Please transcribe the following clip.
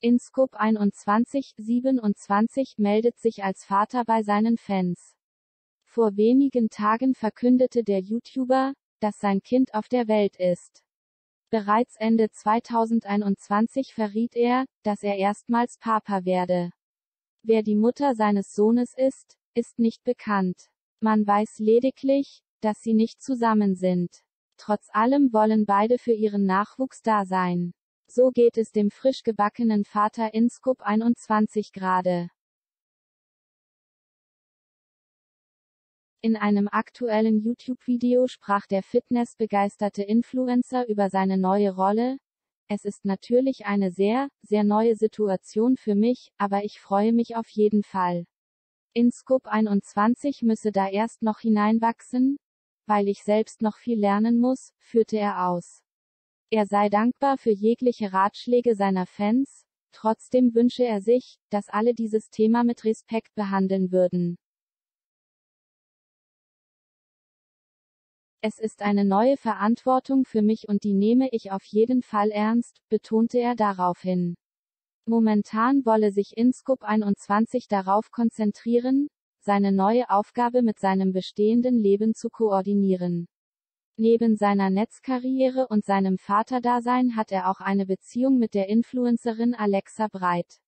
InScope2127 meldet sich als Vater bei seinen Fans. Vor wenigen Tagen verkündete der YouTuber, dass sein Kind auf der Welt ist. Bereits Ende 2021 verriet er, dass er erstmals Papa werde. Wer die Mutter seines Sohnes ist, ist nicht bekannt. Man weiß lediglich, dass sie nicht zusammen sind. Trotz allem wollen beide für ihren Nachwuchs da sein. So geht es dem frisch gebackenen Vater InScope21 gerade. In einem aktuellen YouTube-Video sprach der fitnessbegeisterte Influencer über seine neue Rolle. Es ist natürlich eine sehr, sehr neue Situation für mich, aber ich freue mich auf jeden Fall. InScope21 müsse da erst noch hineinwachsen, weil ich selbst noch viel lernen muss, führte er aus. Er sei dankbar für jegliche Ratschläge seiner Fans, trotzdem wünsche er sich, dass alle dieses Thema mit Respekt behandeln würden. Es ist eine neue Verantwortung für mich und die nehme ich auf jeden Fall ernst, betonte er daraufhin. Momentan wolle sich InScope21 darauf konzentrieren, seine neue Aufgabe mit seinem bestehenden Leben zu koordinieren. Neben seiner Netzkarriere und seinem Vaterdasein hat er auch eine Beziehung mit der Influencerin Alexa Breit.